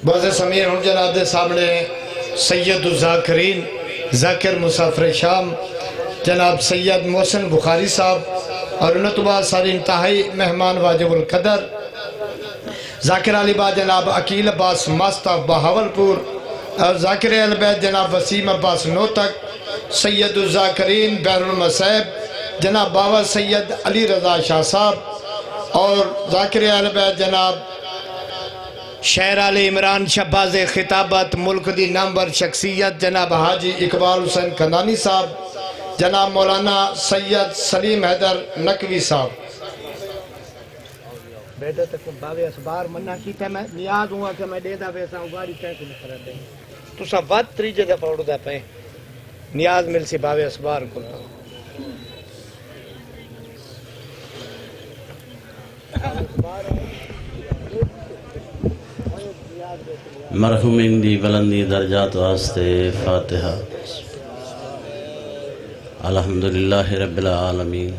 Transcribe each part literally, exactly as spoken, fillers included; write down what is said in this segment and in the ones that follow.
بہت سمیر ہوں جناب دے سامنے سید الذاکرین ذاکر مسافر شام جناب سید محسن بخاری صاحب اور انہوں تو بعد ساری انتہائی مہمان واجب القدر ذاکر علی با جناب عقیل عباس ماستاف بہاول پور اور ذاکر اہل بیت جناب وسیم عباس نوتک سید الذاکرین بحر المصیب جناب باوا سید علی رضا شاہ صاحب اور ذاکر اہل بیت جناب شہر علی عمران شہباز خطابت ملک دی نمبر شخصیت جناب حاجی اقبال حسین کندانی صاحب جناب مولانا سید سلیم حیدر نقوی صاحب بیٹا تک باوے اسبار منع کیتا میں نیاز ہوا کہ میں دے دا ویسا ہوں گاڑی تیک نہیں کرا دیں تو سب وقت تریجے دا پاوڑ دا پہیں نیاز مل سی باوے اسبار کھلتا مرحومین دی بلندی درجات واسطے فاتحہ الحمدللہ رب العالمین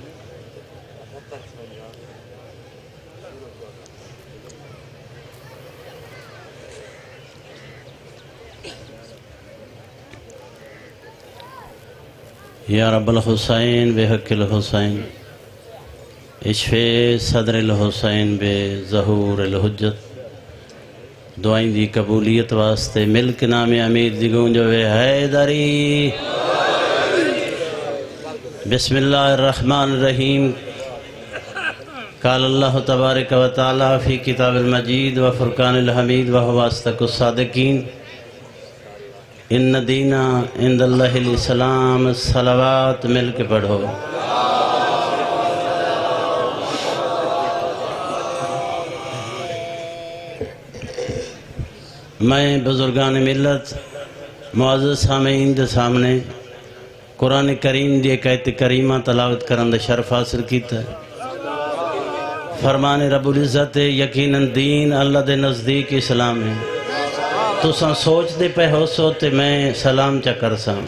یا رب الحسین بے حق الحسین اشفے صدر الحسین بے ظہور الحجت دعائیں دی قبولیت واسطے ملک نام امیر دی گونجوے حیدری بسم اللہ الرحمن الرحیم قال اللہ تبارک و تعالی فی کتاب المجید و فرقان الحمید و هو اصدق الصادقین ان دینا عند اللہ الاسلام صلوات مل کے پڑھو میں بزرگان ملت معزز سامعین دے سامنے قرآن کریم دی ایک آیت کریمہ تلاوت کرن دا شرف حاصل کیتا ہے فرمان رب العزت یقیناً دین اللہ دے نزدیک اسلام ہے تو ساں سوچ دے پہ ہو سو تے میں سلام چا کر ساں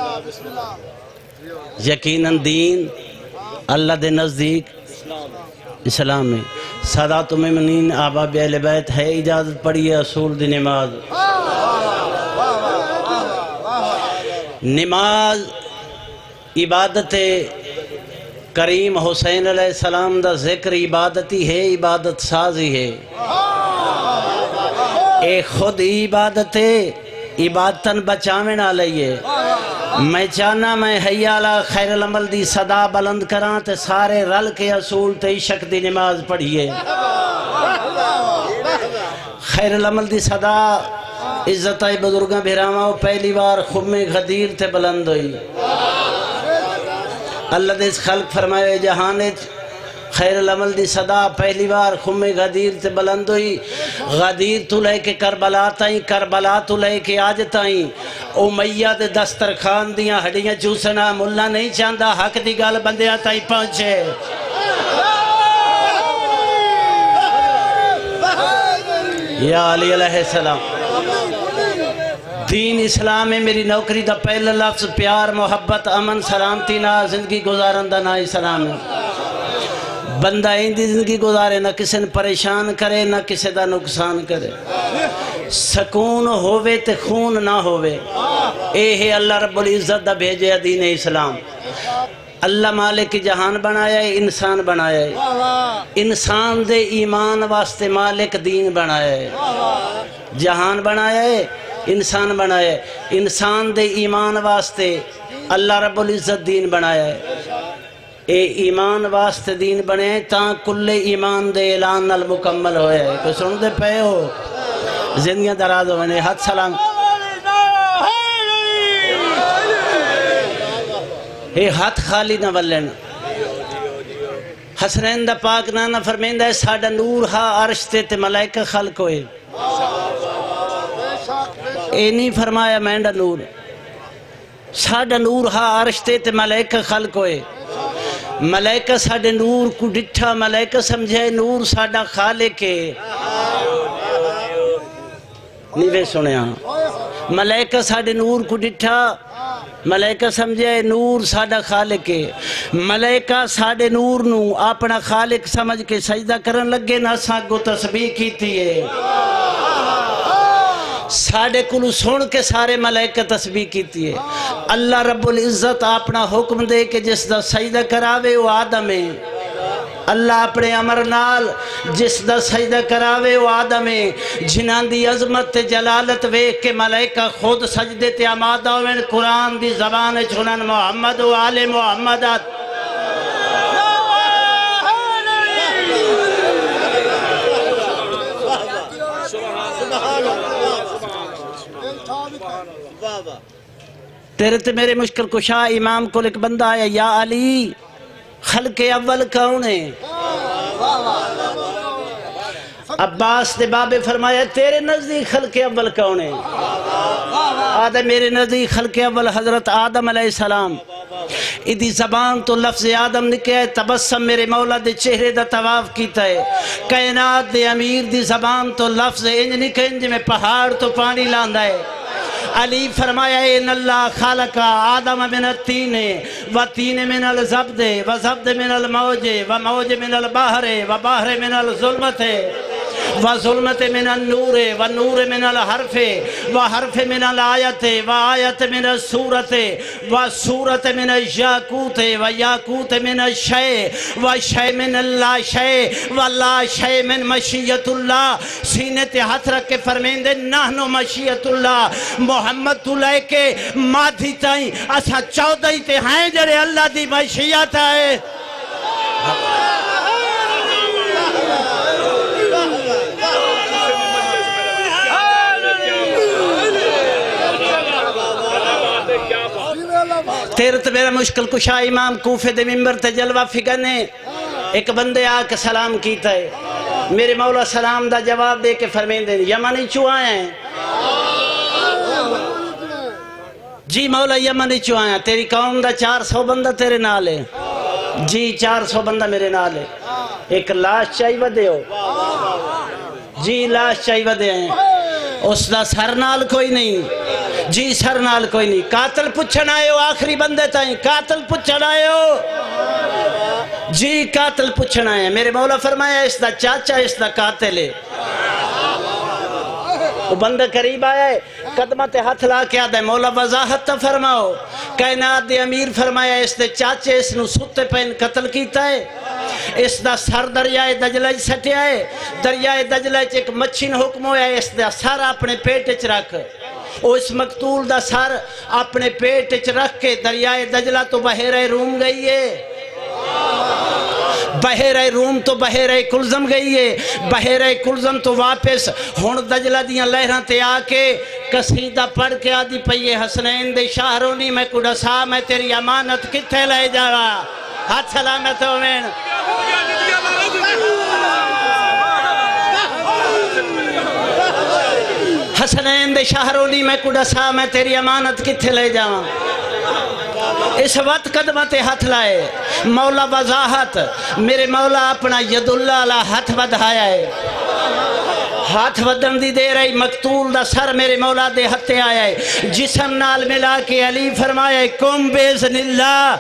یقیناً دین اللہ دے نزدیک اسلام ہے سادات ممنین آباب اہل بیت ہے اجازت پڑھی ہے اصول دی نماز نماز عبادت کریم حسین علیہ السلام دا ذکر عبادتی ہے عبادت سازی ہے اے خود عبادت ہے عبادتاً بچاویں آلائیے میں چاہنا میں حیالہ خیر العمل دی صدا بلند کران تے سارے رل کے اصول تے عشق دی نماز پڑھیے خیر العمل دی صدا عزتائی بزرگاں بھیراما پہلی بار خم غدیر تے بلند ہوئی اللہ دے اس خلق فرمائے جہانت خیر العمل دی صدا پہلی بار خم غدیر تے بلند ہوئی غدیر تو لے کے کربلا تائیں کربلا تو لے کے آج تائیں امیہ دے دسترخان دیاں ہڈیاں چوسنا ملہ نہیں چاندہ حق دی گال بندیاں تائیں پہنچے یا علی علیہ السلام دین اسلام میں میری نوکری دا پہلا لفظ پیار محبت امن سلامتی نہ زندگی گزارن دا نہ اسلام ہے بندہ اندی زندگی گزارے نہ کسی نے پریشان کرے نہ کسی دا نقصان کرے سکون ہووے تے خون نہ ہووے اے ہے اللہ رب العزت دا بھیجے دین اسلام اللہ مالک جہان بنایا ہے انسان بنایا ہے انسان دے ایمان واسطے مالک دین بنایا ہے جہان بنایا ہے انسان بنایا ہے انسان دے ایمان واسطے اللہ رب العزت دین بنایا ہے اے ایمان واسطے دین بنے تاں کل ایمان دے اعلان نال مکمل ہوئے ہے کوئی سن دے پہ ہو زندگیاں دراز ہوئے حد سلام اے ہاتھ خالی نہ ولن حسنین دا پاک نانا فرمیندہ ہے ساڑھا نور ہا عرش تے تے ملائکہ خلق ہوئے اے نہیں فرمایا مینڈا نور ساڑھا نور ہا عرش تے تے ملائکہ خلق ہوئے ملائکہ ساڑھے نور کو ڈٹھا ملائکہ سمجھے نور ساڑھا خالق ہے نیوے سنے ہاں ملائکہ ساڑھے نور کو ڈٹھا ملائکہ سمجھے نور ساڑھا خالق ہے ملائکہ ساڑھے نور نو اپنا خالق سمجھ کے سجدہ کرن لگے نہ ساگو تسبیح کی تھی ہے ساڑھے کلو سن کے سارے ملائکہ تسبیح کیتی ہے اللہ رب العزت اپنا حکم دے کہ جس دا سجدہ کراوے وہ آدم ہے اللہ اپنے امر نال جس دا سجدہ کراوے وہ آدم ہے جنان دی عظمت تے جلالت ویک کے ملائکہ خود سجدے تے آمادہ ہوئے قرآن دی زبان چھنن محمد و آل محمد تیرے تے میرے مشکل کشا امام کو ایک بندہ آیا یا علی خلق اول کون ہے عباس نے بابے فرمایا تیرے نزدیک خلق اول کون ہے آدھے میرے نزدیک خلق اول حضرت آدم علیہ السلام ادھی زبان تو لفظ آدم نکے ہے تبسم میرے مولا دے چہرے دا طواف کیتا ہے کائنات دے امیر دی زبان تو لفظ انج نکے انج میں پہاڑ تو پانی لاندہ ہے علی فرمایا ان اللہ خالق آدم من التین و تین من الزبد و زبد من الموج و موج من البحر و بحر من الظلمت و ظلمت من النور و نور من الحرف و حرف من الآیت و آیت من السورت و سورت من الجاکوت و یاکوت من الشے و شے من اللہ شے و اللہ شے من مشیت اللہ سینے تے ہاتھ رکھ کے فرمین دے نحنو مشیت اللہ محمد تو لے کے مادھی تائیں اسا چودہ ہی تے ہیں جڑے اللہ دی مشیت ہے تیرے تو میرا مشکل کشا امام کوفے دے ممبر تے جلوہ فگنے ایک بندے آ کے سلام کیتا ہے میرے مولا سلام دا جواب دے کے فرمین دے یمنی چو آئے ہیں جی مولا یمنی چو آئے ہیں تیری قوم دا چار سو بندہ تیرے نال ہے جی چار سو بندہ میرے نال ہے ایک لاش چاہی ودے ہو جی لاش چاہی ودے ہیں اس دا سر نال کوئی نہیں جی سر نال کوئی نہیں قاتل پچھن آئے ہو آخری بندے تائیں قاتل پچھن آئے ہو جی قاتل پچھن آئے ہیں میرے مولا فرمایا اس دا چاچا اس دا قاتل ہے وہ بندہ قریب آیا ہے قدمت ہاتھ لا کے آدھا ہے مولا وضاحت تا فرماؤ کائنات دے امیر فرمایا اس دے چاچے اس نو ستے پہن قتل کیتا ہے اس دا سر دریائے دجلہ سٹیا ہے دریائے دجلہ ایک مچھین حکم ہویا ہے اس دا سر اپنے پیٹ چ رکھ او اس مقتول دا سر اپنے پیٹ چ رکھ کے دریائے دجلہ تو بحیرہ روم گئی ہے بحیرہ روم تو بحیرہ کلزم گئی ہے بحیرہ کلزم تو واپس ہون دجلہ دیاں لہران تے آکے قصیدہ پڑھ کے آدھی پئیے حسنین دے شاہرونی میں کڑا سا میں تیری امانت کتھے لے جا رہا ہاتھ سلامت ہو میں حسنین دے شاہرونی میں کڑا سا میں تیری امانت کتھے لے جاؤں اس وقت قدمت ہاتھ لائے مولا وضاحت میرے مولا اپنا ید اللہ علیہ ہاتھ بدھایا ہے ہاتھ ودن دی دے رہی مقتول دا سر میرے مولا دے ہتھے آیا ہے جسم نال ملا کے علی فرمایا ہے کم بیزن اللہ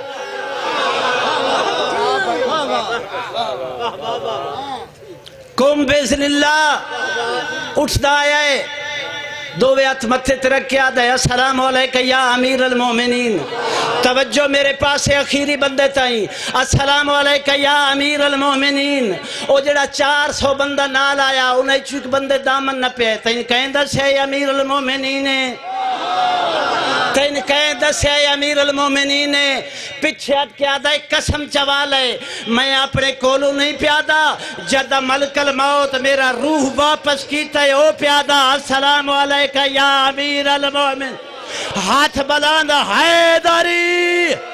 کم بیزن اللہ اٹھتا آیا ہے دو ویات متھے ترک کیا دے السلام علیکہ یا امیر المومنین توجہ میرے پاس اخیری بندے تائیں السلام علیکہ یا امیر المومنین او جڑا چار سو بندہ نال آیا انہیں چوک بندے دامن نہ پہ تین کہیں دس ہے امیر المومنین تین کہیں دس ہے امیر المومنین پچھے ہٹ کے آدھا ایک قسم چوال ہے میں اپنے کولو نہیں پیادا جدہ ملک الموت میرا روح واپس کیتا ہے او پیادا السلام علیکہ یا امیر المومن ہاتھ بلاندہ حیدری